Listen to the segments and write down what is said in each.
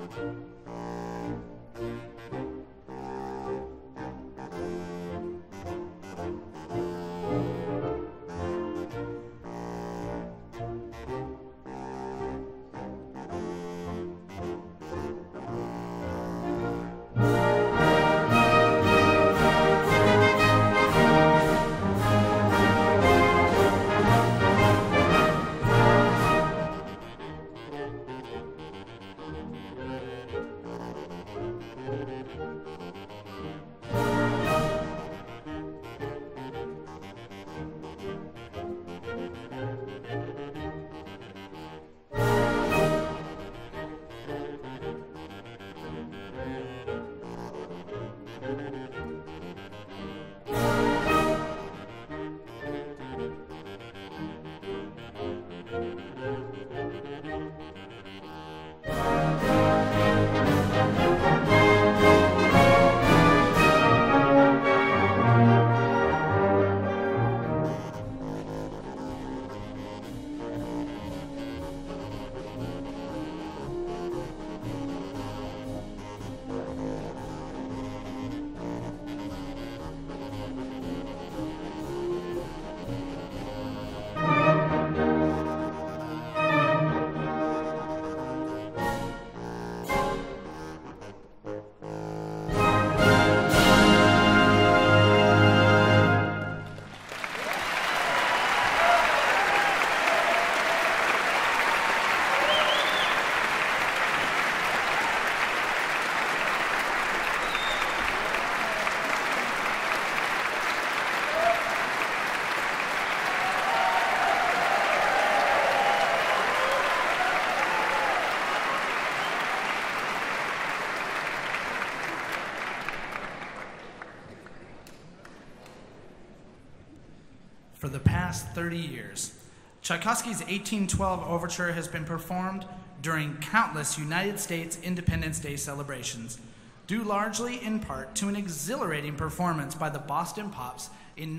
For the past 30 years, Tchaikovsky's 1812 Overture has been performed during countless United States Independence Day celebrations, due largely in part to an exhilarating performance by the Boston Pops in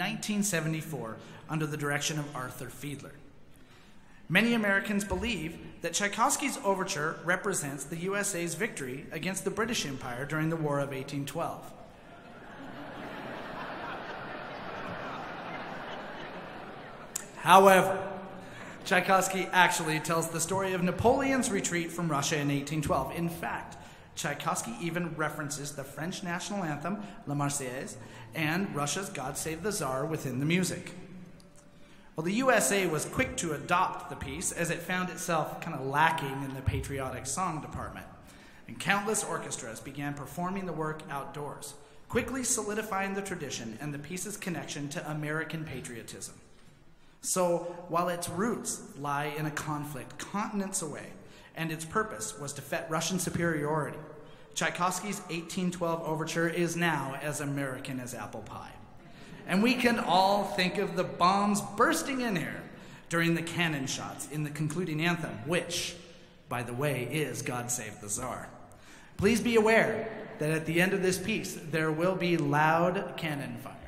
1974 under the direction of Arthur Fiedler. Many Americans believe that Tchaikovsky's overture represents the USA's victory against the British Empire during the War of 1812. However, Tchaikovsky actually tells the story of Napoleon's retreat from Russia in 1812. In fact, Tchaikovsky even references the French national anthem, La Marseillaise, and Russia's God Save the Tsar within the music. Well, the USA was quick to adopt the piece as it found itself kind of lacking in the patriotic song department, and countless orchestras began performing the work outdoors, quickly solidifying the tradition and the piece's connection to American patriotism. So, while its roots lie in a conflict continents away, and its purpose was to fet Russian superiority, Tchaikovsky's 1812 Overture is now as American as apple pie. And we can all think of the bombs bursting in here during the cannon shots in the concluding anthem, which, by the way, is God Save the Tsar. Please be aware that at the end of this piece, there will be loud cannon fire.